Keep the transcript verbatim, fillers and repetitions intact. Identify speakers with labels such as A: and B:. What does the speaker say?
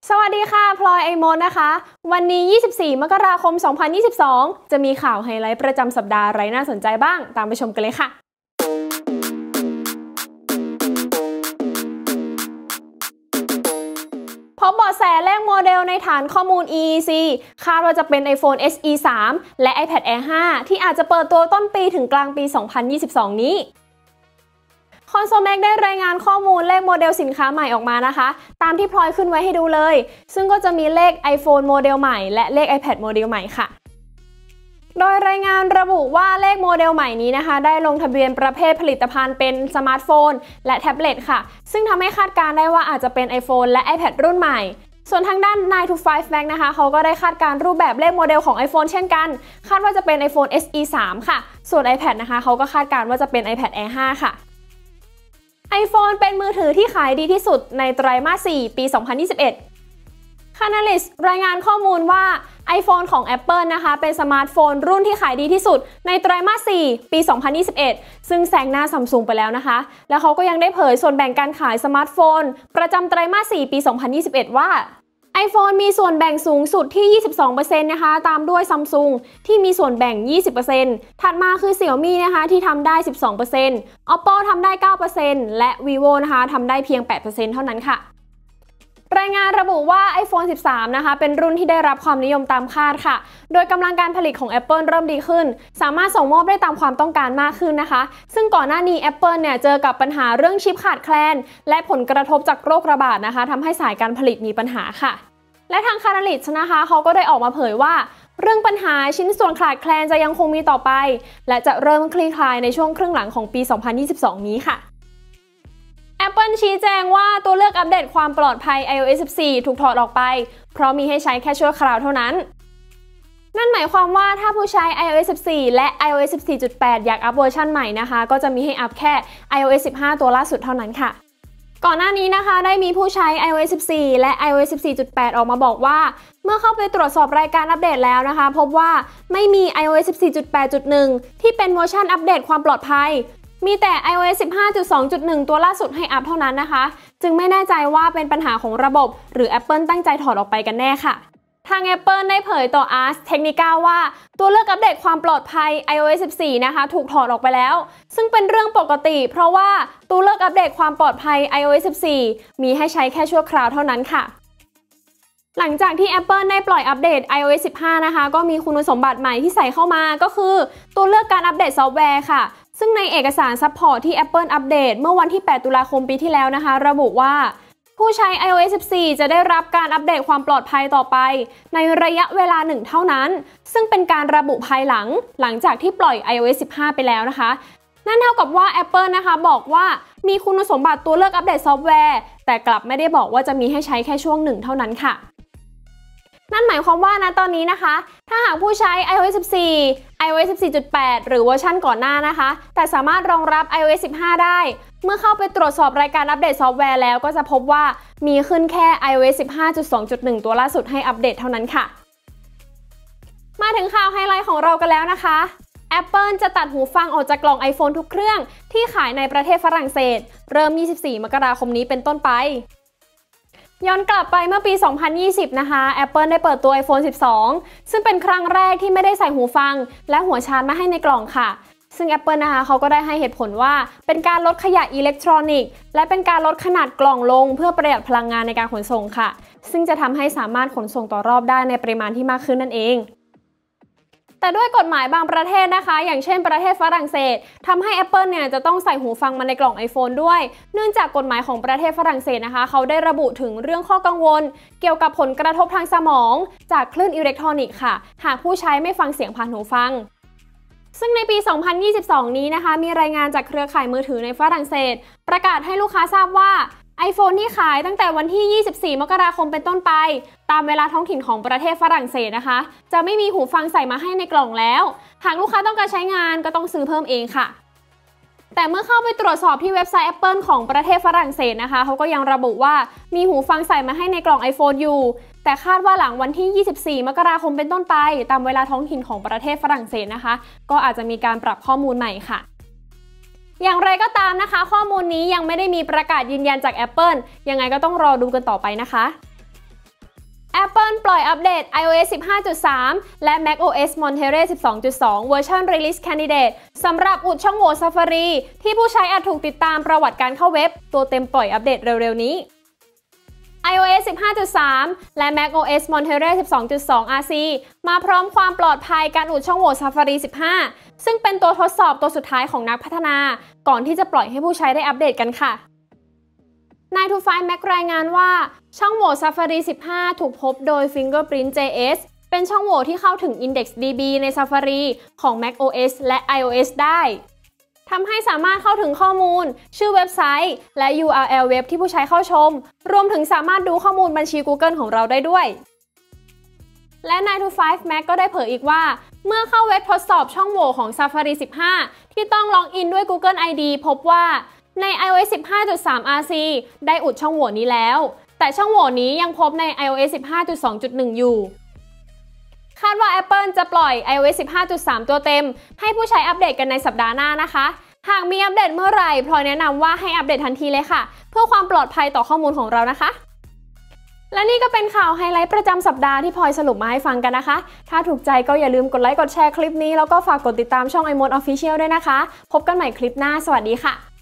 A: สวัสดีค่ะพลอยไอโมดนะคะวันนี้ยี่สิบสี่มกราคมสองพันยี่สิบสองจะมีข่าวไฮไลท์ประจำสัปดาห์อะไรน่าสนใจบ้างตามไปชมกันเลยค่ะพบเบาะแสเลขโมเดลในฐานข้อมูล อี อี ซี คาดว่าจะเป็น iPhone เอส อี สาม และ iPad Air ห้า ที่อาจจะเปิดตัวต้นปีถึงกลางปี สองพันยี่สิบสอง นี้คอนโซลแม็กได้รายงานข้อมูลเลขโมเดลสินค้าใหม่ออกมานะคะตามที่พลอยขึ้นไว้ให้ดูเลยซึ่งก็จะมีเลข iPhone โมเดลใหม่และเลข iPad โมเดลใหม่ค่ะโดยรายงานระบุว่าเลขโมเดลใหม่นี้นะคะได้ลงทะเบียนประเภทผลิตภัณฑ์เป็นสมาร์ทโฟนและแท็บเล็ตค่ะซึ่งทำให้คาดการได้ว่าอาจจะเป็น iPhone และ iPad รุ่นใหม่ส่วนทางด้าน ไนน์ ทู ไฟว์ Mac นะคะเขาก็ได้คาดการรูปแบบเลขโมเดลของ iPhone เช่นกันคาดว่าจะเป็น iPhone เอส อี สาม ค่ะส่วน iPad นะคะเขาก็คาดการว่าจะเป็น iPad Air ห้า ค่ะiPhone เป็นมือถือที่ขายดีที่สุดในไตรมาส สี่ ปี สองพันยี่สิบเอ็ด Canalys รายงานข้อมูลว่า iPhone ของ Apple นะคะเป็นสมาร์ทโฟนรุ่นที่ขายดีที่สุดในไตรมาส สี่ ปี สองพันยี่สิบเอ็ด ซึ่งแซงหน้า Samsung ไปแล้วนะคะแล้วเขาก็ยังได้เผยส่วนแบ่งการขายสมาร์ทโฟนประจำไตรมาส สี่ ปี สองพันยี่สิบเอ็ด ว่าiPhone มีส่วนแบ่งสูงสุดที่ ยี่สิบสองเปอร์เซ็นต์ นะคะตามด้วย Samsung ที่มีส่วนแบ่ง ยี่สิบเปอร์เซ็นต์ ถัดมาคือ Xiaomi นะคะที่ทำได้ สิบสองเปอร์เซ็นต์ Oppo ทำได้ เก้าเปอร์เซ็นต์ และ Vivo นะคะทำได้เพียง แปดเปอร์เซ็นต์ เท่านั้นค่ะรายงานระบุว่า iPhone สิบสาม นะคะเป็นรุ่นที่ได้รับความนิยมตามคาดค่ะโดยกำลังการผลิตของ Apple เริ่มดีขึ้นสามารถส่งมอบได้ตามความต้องการมากขึ้นนะคะซึ่งก่อนหน้านี้ Apple เนี่ยเจอกับปัญหาเรื่องชิปขาดแคลนและผลกระทบจากโรคระบาดนะคะทำให้สายการผลิตมีปัญหาค่ะและทาง Canalys นะคะเขาก็ได้ออกมาเผยว่าเรื่องปัญหาชิ้นส่วนขาดแคลนจะยังคงมีต่อไปและจะเริ่มคลี่คลายในช่วงครึ่งหลังของปี สองพันยี่สิบสอง นี้ค่ะ Apple ชี้แจงว่าตัวเลือกอัปเดตความปลอดภัย ไอ โอ เอส สิบสี่ ถูกถอดออกไปเพราะมีให้ใช้แค่ชั่วคราวเท่านั้นนั่นหมายความว่าถ้าผู้ใช้ ไอ โอ เอส สิบสี่ และ ไอ โอ เอส สิบสี่จุดแปด อยากอัปเวอร์ชันใหม่นะคะก็จะมีให้อัปแค่ ไอ โอ เอส สิบห้า ตัวล่าสุดเท่านั้นค่ะก่อนหน้านี้นะคะได้มีผู้ใช้ ไอ โอ เอส สิบสี่ และ ไอ โอ เอส สิบสี่จุดแปด ออกมาบอกว่าเมื่อเข้าไปตรวจสอบรายการอัปเดตแล้วนะคะพบว่าไม่มี ไอ โอ เอส สิบสี่จุดแปดจุดหนึ่ง ที่เป็นเวอร์ชันอัปเดตความปลอดภัยมีแต่ ไอ โอ เอส สิบห้าจุดสองจุดหนึ่ง ตัวล่าสุดให้อัปเท่านั้นนะคะจึงไม่แน่ใจว่าเป็นปัญหาของระบบหรือ Apple ตั้งใจถอดออกไปกันแน่ค่ะทาง Apple ได้เผยต่อ Ars Technica ว่าตัวเลือกอัปเดตความปลอดภัย ไอ โอ เอส สิบสี่ นะคะถูกถอดออกไปแล้วซึ่งเป็นเรื่องปกติเพราะว่าตัวเลือกอัปเดตความปลอดภัย ไอ โอ เอส สิบสี่ มีให้ใช้แค่ชั่วคราวเท่านั้นค่ะหลังจากที่ Apple ได้ปล่อยอัปเดต ไอ โอ เอส สิบห้า นะคะก็มีคุณสมบัติใหม่ที่ใส่เข้ามาก็คือตัวเลือกการอัปเดตซอฟต์แวร์ค่ะซึ่งในเอกสารซัพพอร์ตที่ Apple อัปเดตเมื่อวันที่ แปดตุลาคมปีที่แล้วนะคะระบุว่าผู้ใช้ ไอ โอ เอส สิบสี่ จะได้รับการอัปเดตความปลอดภัยต่อไปในระยะเวลาหนึ่งเท่านั้นซึ่งเป็นการระบุภายหลังหลังจากที่ปล่อย ไอ โอ เอส สิบห้า ไปแล้วนะคะนั่นเท่ากับว่า Apple นะคะบอกว่ามีคุณสมบัติตัวเลือกอัปเดตซอฟต์แวร์แต่กลับไม่ได้บอกว่าจะมีให้ใช้แค่ช่วงหนึ่งเท่านั้นค่ะนั่นหมายความว่าณตอนนี้นะคะถ้าหากผู้ใช้ ไอ โอ เอส สิบสี่ ไอ โอ เอส สิบสี่จุดแปด หรือเวอร์ชันก่อนหน้านะคะแต่สามารถรองรับ ไอ โอ เอส สิบห้า ได้เมื่อเข้าไปตรวจสอบรายการอัปเดตซอฟต์แวร์แล้วก็จะพบว่ามีขึ้นแค่ ไอ โอ เอส สิบห้าจุดสองจุดหนึ่ง ตัวล่าสุดให้อัปเดตเท่านั้นค่ะมาถึงข่าวไฮไลท์ของเรากันแล้วนะคะ Apple จะตัดหูฟังออกจากกล่อง iPhone ทุกเครื่องที่ขายในประเทศฝรั่งเศสเริ่มยี่สิบสี่มกราคมนี้เป็นต้นไปย้อนกลับไปเมื่อปี สองพันยี่สิบ นะคะ Apple ได้เปิดตัว iPhone สิบสอง ซึ่งเป็นครั้งแรกที่ไม่ได้ใส่หูฟังและหัวชาร์จมาให้ในกล่องค่ะซึ่ง Apple นะคะเขาก็ได้ให้เหตุผลว่าเป็นการลดขยะอิเล็กทรอนิกส์และเป็นการลดขนาดกล่องลงเพื่อประหยัดพลังงานในการขนส่งค่ะซึ่งจะทำให้สามารถขนส่งต่อรอบได้ในปริมาณที่มากขึ้นนั่นเองแต่ด้วยกฎหมายบางประเทศนะคะอย่างเช่นประเทศฝรั่งเศสทำให้ Apple เนี่ยจะต้องใส่หูฟังมาในกล่อง iPhone ด้วยเนื่องจากกฎหมายของประเทศฝรั่งเศสนะคะเขาได้ระบุถึงเรื่องข้อกังวลเกี่ยวกับผลกระทบทางสมองจากคลื่นอิเล็กทรอนิกส์ค่ะหากผู้ใช้ไม่ฟังเสียงผ่านหูฟังซึ่งในปี สองพันยี่สิบสอง นี้นะคะมีรายงานจากเครือข่ายมือถือในฝรั่งเศสประกาศให้ลูกค้าทราบว่า iPhone ที่ขายตั้งแต่วันที่ ยี่สิบสี่ มกราคมเป็นต้นไปตามเวลาท้องถิ่นของประเทศฝรั่งเศสนะคะจะไม่มีหูฟังใส่มาให้ในกล่องแล้วหากลูกค้าต้องการใช้งานก็ต้องซื้อเพิ่มเองค่ะแต่เมื่อเข้าไปตรวจสอบที่เว็บไซต์ Apple ของประเทศฝรั่งเศสนะคะเขาก็ยังระบุว่ามีหูฟังใส่มาให้ในกล่อง iPhone อยู่แต่คาดว่าหลังวันที่ ยี่สิบสี่ มกราคมเป็นต้นไปตามเวลาท้องถิ่นของประเทศฝรั่งเศสนะคะก็อาจจะมีการปรับข้อมูลใหม่ค่ะอย่างไรก็ตามนะคะข้อมูลนี้ยังไม่ได้มีประกาศยืนยันจาก Apple ยังไงก็ต้องรอดูกันต่อไปนะคะ Apple ปล่อยอัปเดต iOS สิบห้าจุดสาม และ macOS Monterey สิบสองจุดสอง เวอร์ชัน Release Candidate สำหรับอุดช่องโหว่ Safari ที่ผู้ใช้อาจถูกติดตามประวัติการเข้าเว็บตัวเต็มปล่อยอัปเดตเร็วๆนี้ iOS สิบห้าจุดสาม และ macOS Monterey สิบสองจุดสอง อาร์ ซี มาพร้อมความปลอดภัยการอุดช่องโหว่ Safari สิบห้า ซึ่งเป็นตัวทดสอบตัวสุดท้ายของนักพัฒนาก่อนที่จะปล่อยให้ผู้ใช้ได้อัปเดตกันค่ะไนน์ ทู ไฟว์ Mac รายงานว่าช่องโหว่ Safari สิบห้า ถูกพบโดย Fingerprint เจ เอส เป็นช่องโหว่ที่เข้าถึง Index ดี บี ใน Safari ของ macOS และ iOS ได้ทำให้สามารถเข้าถึงข้อมูลชื่อเว็บไซต์และ ยู อาร์ แอล เว็บที่ผู้ใช้เข้าชมรวมถึงสามารถดูข้อมูลบัญชี Google ของเราได้ด้วยและไนน์ ทู ไฟว์ Mac ก็ได้เผยอีกว่าเมื่อเข้าเว็บทดสอบช่องโหว่ของ Safari สิบห้า ที่ต้องล็อกอินด้วย Google ไอ ดี พบว่าใน iOS สิบห้าจุดสาม อาร์ ซี ได้อุดช่องโหว่นี้แล้วแต่ช่องโหว่นี้ยังพบใน iOS สิบห้าจุดสองจุดหนึ่ง อยู่คาดว่า Apple จะปล่อย iOS สิบห้าจุดสาม ตัวเต็มให้ผู้ใช้อัปเดตกันในสัปดาห์หน้านะคะหากมีอัปเดตเมื่อไหร่พลอยแนะนำว่าให้อัปเดตทันทีเลยค่ะเพื่อความปลอดภัยต่อข้อมูลของเรานะคะและนี่ก็เป็นข่าวไฮไลท์ประจำสัปดาห์ที่พลอยสรุปมาให้ฟังกันนะคะถ้าถูกใจก็อย่าลืมกดไลค์กดแชร์คลิปนี้แล้วก็ฝากกดติดตามช่อง iMode Official ด้วยนะคะพบกันใหม่คลิปหน้าสวัสดีค่ะ